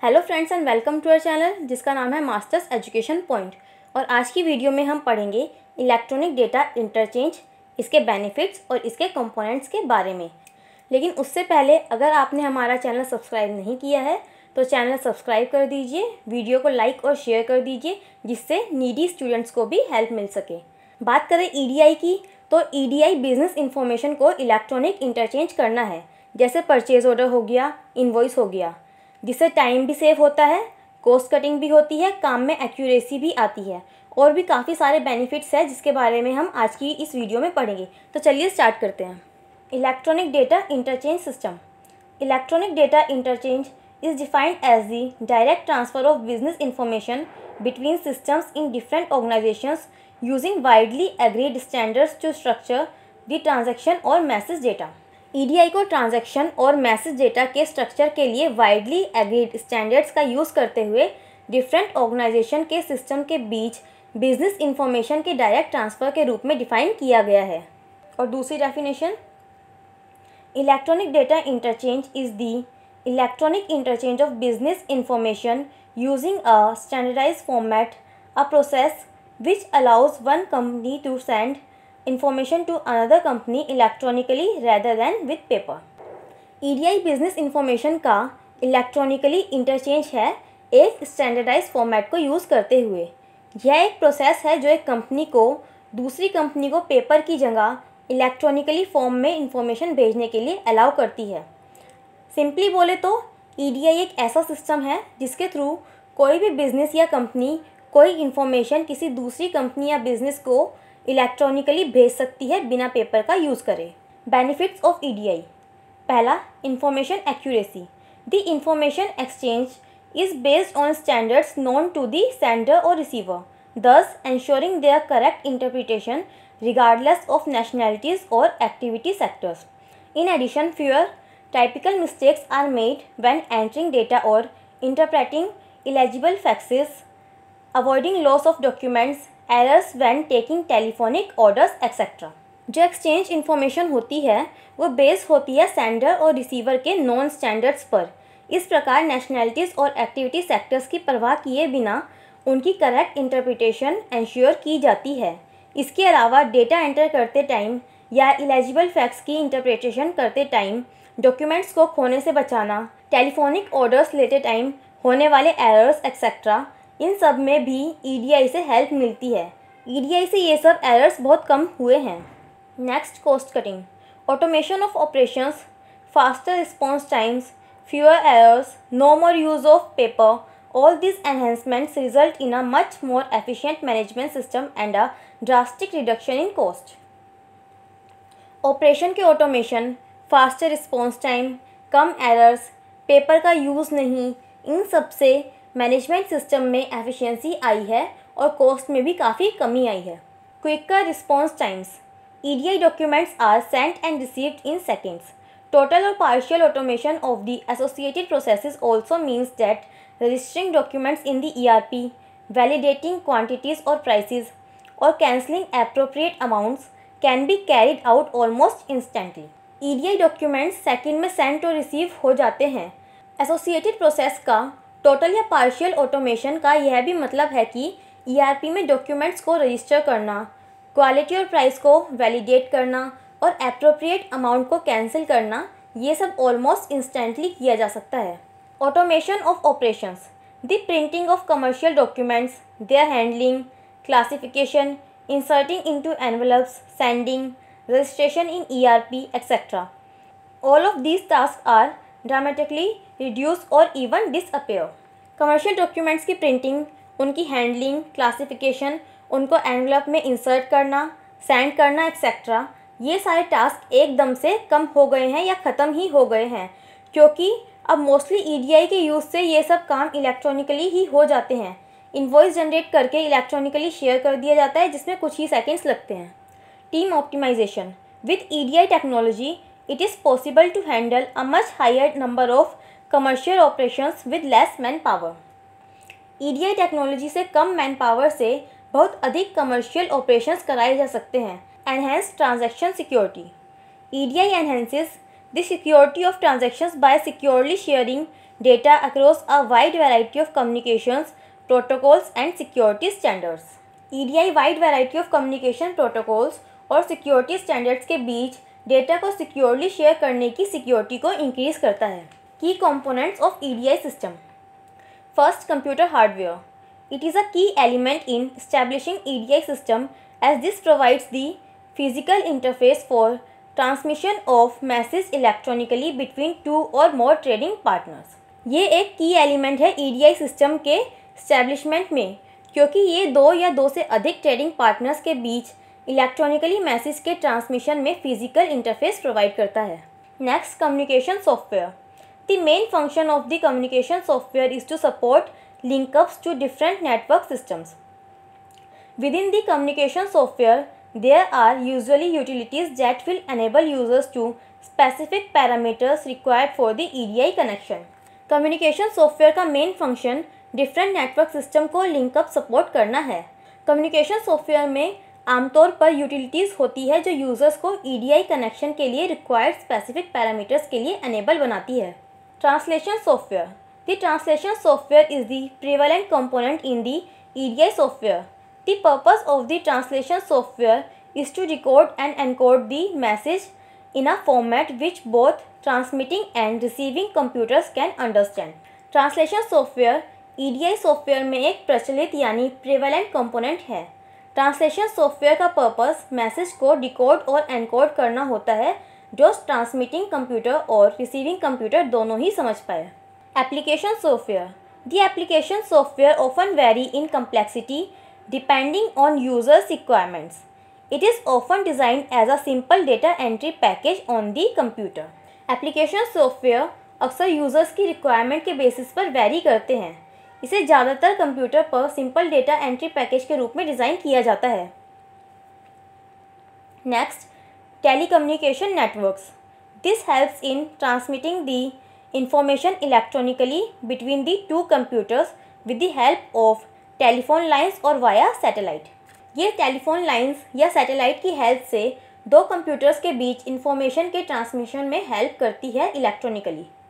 Hello friends and welcome to our channel जिसका नाम है मास्टर्स एजुकेशन पॉइंट। और आज की वीडियो में हम पढ़ेंगे इलेक्ट्रॉनिक डेटा इंटरचेंज, इसके बेनिफिट्स और इसके कंपोनेंट्स के बारे में। लेकिन उससे पहले अगर आपने हमारा चैनल सब्सक्राइब नहीं किया है तो चैनल सब्सक्राइब कर दीजिए, वीडियो को लाइक और शेयर कर दीजिए जिससे नीडी स्टूडेंट्स को भी हेल्प मिल सके। बात करें ईडीआई की तो ईडीआई बिजनेस इंफॉर्मेशन को इलेक्ट्रॉनिक इंटरचेंज करना है, जैसे परचेज ऑर्डर हो गया, इनवॉइस हो गया, जिससे टाइम भी सेव होता है, कॉस्ट कटिंग भी होती है, काम में एक्यूरेसी भी आती है और भी काफ़ी सारे बेनिफिट्स हैं जिसके बारे में हम आज की इस वीडियो में पढ़ेंगे। तो चलिए स्टार्ट करते हैं। Electronic data interchange system. Electronic data interchange is defined as the direct transfer of business information between systems in different organizations using widely agreed standards to structure the transaction or message data। EDI को transaction और message data के structure के लिए widely agreed standards का use करते हुए different organization के system के बीच बिजनेस इंफॉर्मेशन के डायरेक्ट ट्रांसफ़र के रूप में डिफाइन किया गया है। और दूसरी definition, electronic data interchange is the electronic interchange of business information using a standardized format, a process which allows one company to send information to another company electronically rather than with paper। EDI business information का electronically interchange है एक standardise format को use करते हुए। यह एक process है जो एक कंपनी को दूसरी कंपनी को पेपर की जगह इलेक्ट्रॉनिकली फॉर्म में इंफॉर्मेशन भेजने के लिए अलाउ करती है। सिंपली बोले तो ईडीआई एक ऐसा सिस्टम है जिसके थ्रू कोई भी बिज़नेस या कंपनी कोई इन्फॉर्मेशन किसी दूसरी कंपनी या बिज़नेस को इलेक्ट्रॉनिकली भेज सकती है बिना पेपर का यूज़ करे। Benefits of EDI. पहला, information accuracy. The information exchange is based on standards known to the sender और receiver, thus ensuring their correct interpretation regardless of nationalities or activity sectors। In addition, fewer typical mistakes are made when entering data or interpreting illegible faxes, avoiding loss of documents, errors when taking telephonic orders etc। जो exchange information होती है वो base होती है sender और receiver के non standards पर। इस प्रकार नेशनैलिटीज़ और एक्टिविटी सेक्टर्स की परवाह किए बिना उनकी करेक्ट इंटरप्रिटेशन इंश्योर की जाती है। इसके अलावा डेटा एंटर करते टाइम या इलेजिबल फैक्ट्स की इंटरप्रिटेशन करते टाइम डॉक्यूमेंट्स को खोने से बचाना, टेलीफोनिक ऑर्डर्स लेते टाइम होने वाले एरर्स एक्सेट्रा, इन सब में भी ईडीआई से हेल्प मिलती है। ईडीआई से ये सब एरर्स बहुत कम हुए हैं। Next, cost cutting. Automation of operations, faster response times, fewer errors, no more use of paper, all these enhancements result in a much more efficient management system and a drastic reduction in cost। Operation के automation, faster response time, कम errors, paper का use नहीं, इन सब से management system में efficiency आई है और कॉस्ट में भी काफ़ी कमी आई है। Quicker response times. EDI documents are sent and received in seconds. Total और partial automation of the associated processes also means that registering documents in the ERP, validating quantities or prices, or cancelling appropriate amounts can be carried out almost instantly। EDI documents second में send और receive हो जाते हैं। Associated process का total या partial automation का यह भी मतलब है कि ERP में डॉक्यूमेंट्स को रजिस्टर करना, क्वालिटी और प्राइस को वैलिडेट करना और एप्रोप्रिएट अमाउंट को कैंसिल करना, ये सब ऑलमोस्ट इंस्टेंटली किया जा सकता है। Automation of operations, the printing of commercial documents, their handling, classification, inserting into envelopes, sending, registration in ERP, etc. All of these tasks are dramatically reduced or even disappear। Commercial documents की printing, उनकी handling, classification, उनको envelope में insert करना, send करना etc. ये सारे task एकदम से कम हो गए हैं या ख़त्म ही हो गए हैं, क्योंकि अब मोस्टली ईडीआई के यूज़ से ये सब काम इलेक्ट्रॉनिकली ही हो जाते हैं। इनवॉइस जनरेट करके इलेक्ट्रॉनिकली शेयर कर दिया जाता है जिसमें कुछ ही सेकंड्स लगते हैं। Team optimization. With EDI technology it is possible to handle a much higher number of commercial operations with less manpower. EDI technology से कम मैन पावर से बहुत अधिक कमर्शियल ऑपरेशंस कराए जा सकते हैं। Enhance transaction security. EDI enhances the security of transactions by securely sharing data across a wide variety of communications protocols and security standards. EDI wide variety of communication protocols और security standards के बीच data को securely share करने की security को increase करता है. Key components of EDI system. First, computer hardware. It is a key element in establishing EDI system as this provides the physical interface for transmission of message electronically between two or more trading partners. ये एक की element है EDI system के establishment में, क्योंकि ये दो या दो से अधिक ट्रेडिंग पार्टनर्स के बीच इलेक्ट्रॉनिकली मैसेज के ट्रांसमिशन में फिजिकल इंटरफेस प्रोवाइड करता है. Next, communication software. The main function of the communication software is to support linkups to different network systems. Within the communication software, there are usually utilities that will enable users to specific parameters required for the EDI connection. Communication software का main function different network system को link up support करना है. Communication software में आमतौर पर utilities होती है जो users को EDI connection के लिए required specific parameters के लिए enable बनाती है. Translation software. The translation software is the prevalent component in the EDI software. The purpose of the translation software is to decode and encode the message in a format which both transmitting and receiving computers can understand. Translation software EDI software में एक प्रचलित यानी prevalent component है. Translation software का purpose message को decode और encode करना होता है जो ट्रांसमिटिंग कंप्यूटर और रिसीविंग कंप्यूटर दोनों ही समझ पाए. Application software. The application software often vary in complexity depending on users' requirements. It is often designed as a simple data entry package on the computer. Application software अक्सर users की requirement के basis पर vary करते हैं. इसे ज़्यादातर computer पर simple data entry package के रूप में डिज़ाइन किया जाता है. Next, telecommunication networks. This helps in transmitting the information electronically between the two computers with the help of telephone lines और वाया सैटेलाइट. ये टेलीफोन लाइंस या सैटेलाइट की हेल्प से दो कंप्यूटर्स के बीच इंफॉर्मेशन के ट्रांसमिशन में हेल्प करती है इलेक्ट्रॉनिकली.